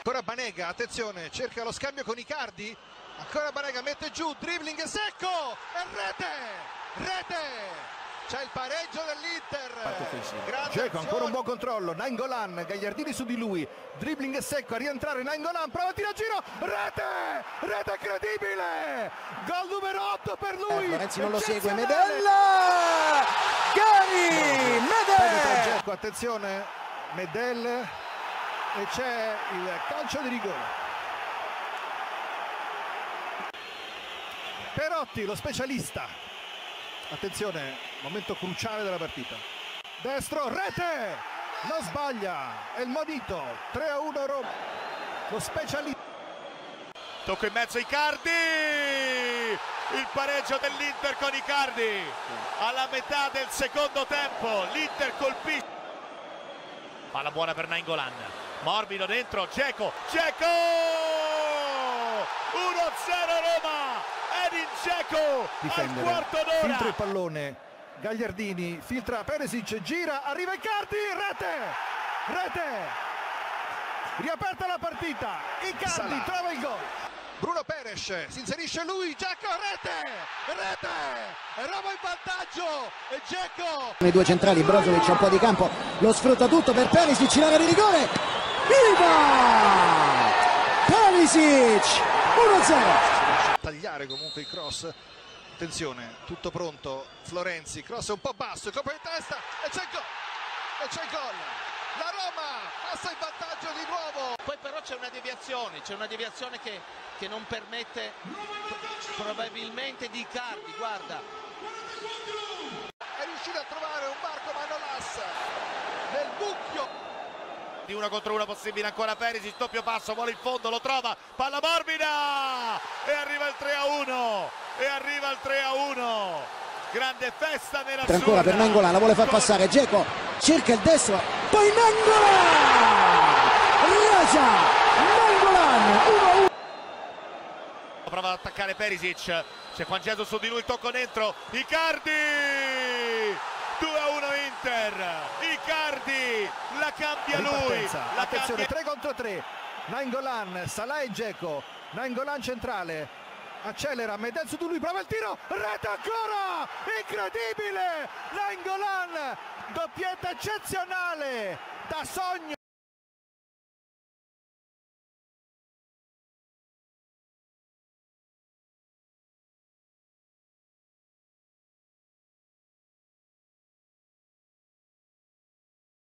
Ancora Banega, attenzione, cerca lo scambio con Icardi, ancora Banega mette giù, dribbling secco e rete! C'è il pareggio dell'Inter. Dzeko, ancora un buon controllo, Nainggolan, Gagliardini su di lui, dribbling secco, a rientrare Nainggolan, prova a tirare a giro, rete incredibile, gol numero 8 per lui. Florenzi non lo segue, Medel, Gary, Medel. Dzeko, attenzione, Medel, e c'è il calcio di rigore. Perotti, lo specialista. Attenzione, momento cruciale della partita. Destro, rete! Non sbaglia, è il Monito, 3-1 Roma. Lo specialista. Tocco in mezzo Icardi! Il pareggio dell'Inter con Icardi. Alla metà del secondo tempo, l'Inter colpisce. Palla buona per Nainggolan. Morbido dentro, Dzeko! 1-0 Roma! Edin Dzeko al quarto d'ora. Filtra il pallone, Gagliardini filtra Perisic, gira, arriva Icardi, rete, riaperta la partita, Icardi trova il gol. Bruno Peres, si inserisce lui, Dzeko, rete, Roma in vantaggio e Dzeko. I due centrali, Brozovic a un po' di campo, lo sfrutta tutto per Perisic, l'area di rigore, viva! Perisic, 1-0. Tagliare comunque il cross, attenzione, tutto pronto, Florenzi, cross un po' basso, colpo di testa e c'è il gol, la Roma passa in vantaggio di nuovo. Poi però c'è una deviazione che non permette probabilmente di Icardi, guarda. È riuscito a trovare un Marco Manolas nel mucchio. Di 1 contro 1 possibile ancora Perisic, doppio passo, vuole in fondo, lo trova, palla morbida e arriva il 3-1 grande festa nella ancora per Nainggolan, la vuole far passare Dzeko, cerca il destro, poi Nainggolan, Nainggolan 1-1. Prova ad attaccare Perisic, c'è Juan Jesus su di lui, il tocco dentro, Icardi, 2-1 Inter, Icardi la cambia lui, la attenzione, cambia. 3 contro 3, Nainggolan, Salah e Dzeko, Nainggolan centrale, accelera, Medel su di lui, prova il tiro, rete ancora, incredibile, Nainggolan, doppietta eccezionale, da sogno.